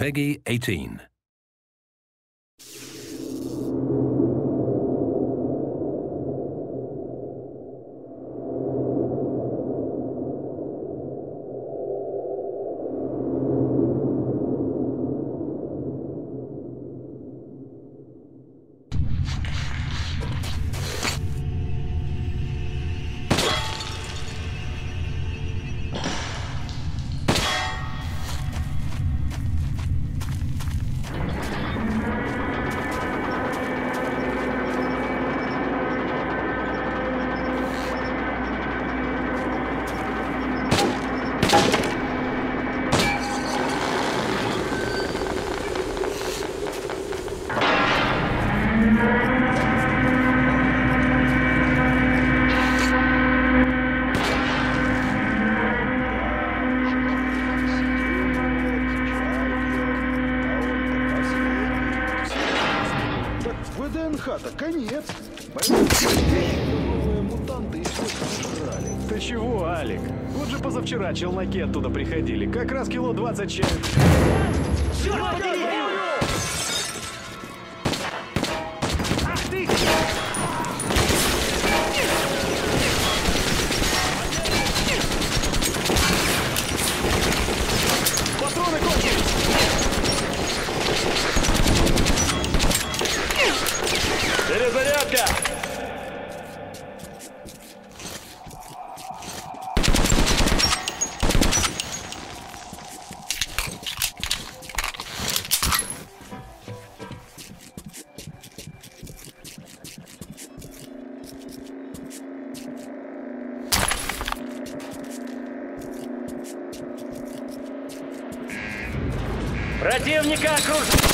Peggy 18. ВДНХ-то конец. Мутанты и все сожрали. Ты чего, Алик? Вот же позавчера челноки оттуда приходили. Как раз кило 20 чая. Черт подери! Ах ты! Патроны кончились! Перезарядка! Противника окружили!